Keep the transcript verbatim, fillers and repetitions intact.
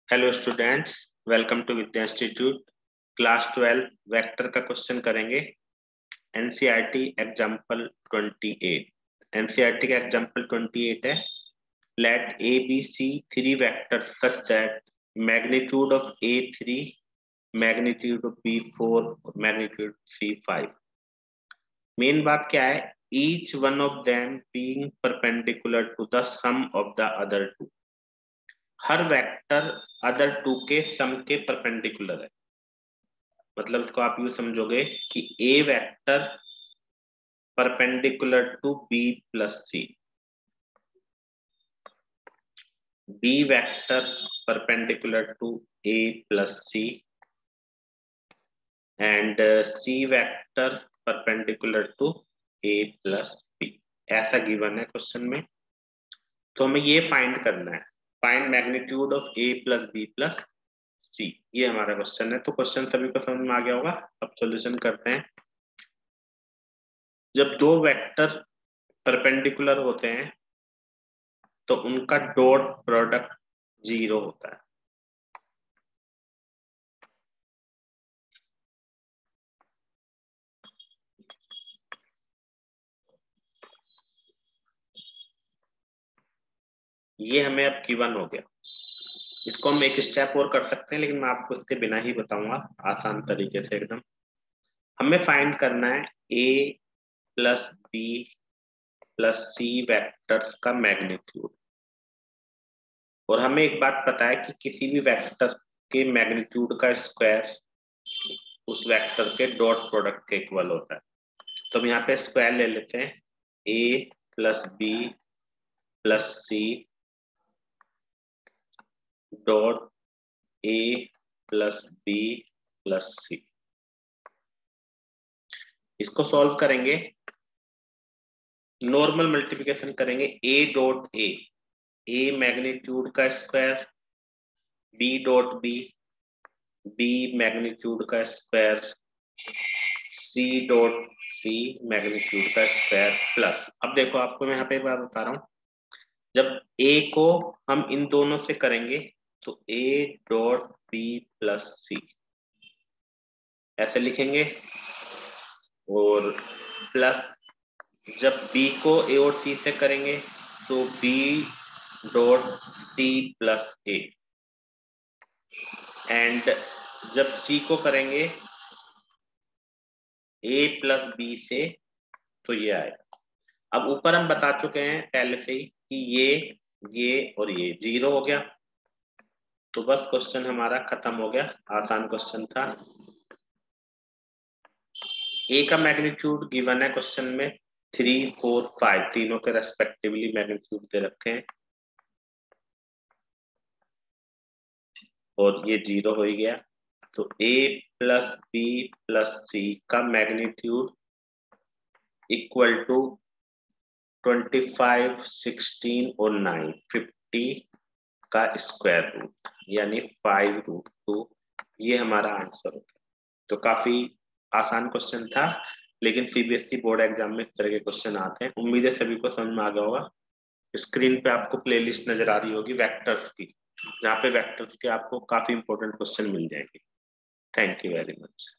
Hello students, welcome to Vidya Institute. Class twelve vector का question करेंगे। NCERT example twenty eight. NCERT का example twenty eight है। Let A B C three vector such that magnitude of A three, magnitude of B four, magnitude C five. Main बात क्या है? Each one of them being perpendicular to the sum of the other two. हर vector other two के sum के perpendicular है। मतलब इसको आप यूं समझोगे कि A vector perpendicular to B plus C, B vector perpendicular to A plus C, and C vector perpendicular to A plus B. ऐसा गिवन है क्वेश्चन में। तो हमें ये फाइंड करना है, find magnitude of A plus B plus C. ये हमारा क्वेश्चन है। तो क्वेश्चन सभी को समझ में आ गया होगा। अब सॉल्यूशन करते हैं। जब दो वेक्टर परपेंडिकुलर होते हैं तो उनका डॉट प्रोडक्ट जीरो होता है। ये हमें अब गिवन हो गया। इसको हम एक स्टेप और कर सकते हैं, लेकिन मैं आपको इसके बिना ही बताऊंगा आसान तरीके से एकदम। हमें फाइंड करना है A plus B plus C vectors का मैग्नीट्यूड। और हमें एक बात पता है कि किसी भी वेक्टर के मैग्नीट्यूड का स्क्वायर उस वेक्टर के डॉट प्रोडक्ट के इक्वल होता है। तो हम यहाँ पे स्क्वायर ले लेते हैं। A plus B plus C dot A plus B plus C. इसको सॉल्व करेंगे, नॉर्मल मल्टीप्लिकेशन करेंगे। A dot A, A magnitude का square, B dot B, B magnitude का square, C dot C magnitude का square plus. अब देखो, आपको मैं यहाँ पे बात बता रहा हूँ। जब ए को हम इन दोनों से करेंगे तो A dot B plus C ऐसे लिखेंगे, और प्लस जब बी को ए और सी से करेंगे तो B dot C plus A, and जब सी को करेंगे ए प्लस बी से तो ये आएगा। अब ऊपर हम बता चुके हैं पहले से ही कि ये ये और ये जीरो हो गया। तो बस क्वेश्चन हमारा खत्म हो गया। आसान क्वेश्चन था। ए का मैग्नीट्यूड गिवन है क्वेश्चन में, थ्री फोर फाइव, तीनों के रेस्पेक्टिवली मैग्नीट्यूड दे रखे हैं, और ये जीरो हो ही गया। तो A plus B plus C का magnitude equal to twenty five, sixteen और नाइन, फिफ्टी का स्क्वायर रूट, यानी फाइव रूट टू। ये हमारा आंसर हो गया। तो काफी आसान क्वेश्चन था, लेकिन सीबीएसई बोर्ड एग्जाम में इस तरह के क्वेश्चन आते हैं। उम्मीद है सभी को समझ में आ गया होगा। स्क्रीन पे आपको प्लेलिस्ट नजर आ रही होगी वेक्टर्स की, जहाँ पे वेक्टर्स के आपको काफी इंपॉर्टेंट क्वेश्चन मिल जाएंगे। Thank you very much.